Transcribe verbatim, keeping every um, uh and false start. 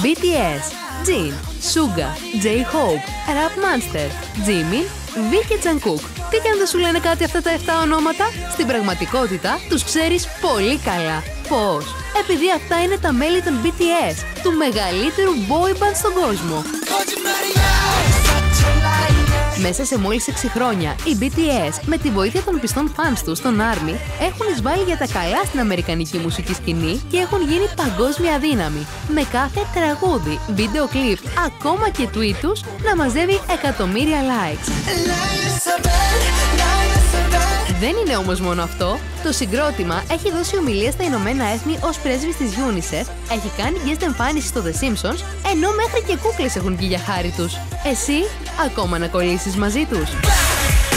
μπι τι ες, Jin, Suga, J-Hope, Rap Monster, Jimin, V και Jungkook. Τι κι αν δεν σου λένε κάτι αυτά τα επτά ονόματα? Στην πραγματικότητα τους ξέρεις πολύ καλά. Πώς? Επειδή αυτά είναι τα μέλη των μπι τι ες, του μεγαλύτερου boy band στον κόσμο. Μέσα σε μόλις έξι χρόνια, οι μπι τι ες με τη βοήθεια των πιστών fans τους στον Army έχουν εισβάλει για τα καλά στην αμερικανική μουσική σκηνή και έχουν γίνει παγκόσμια δύναμη. Με κάθε τραγούδι, βίντεο κλιπ, ακόμα και tweet τους να μαζεύει εκατομμύρια likes. Δεν είναι όμως μόνο αυτό. Το συγκρότημα έχει δώσει ομιλία στα Ηνωμένα Έθνη ως πρέσβης της UNICEF, έχει κάνει guest εμφάνιση στο The Simpsons, ενώ μέχρι και κούκλες έχουν βγει για χάρη τους. Εσύ, ακόμα να κολλήσεις μαζί τους?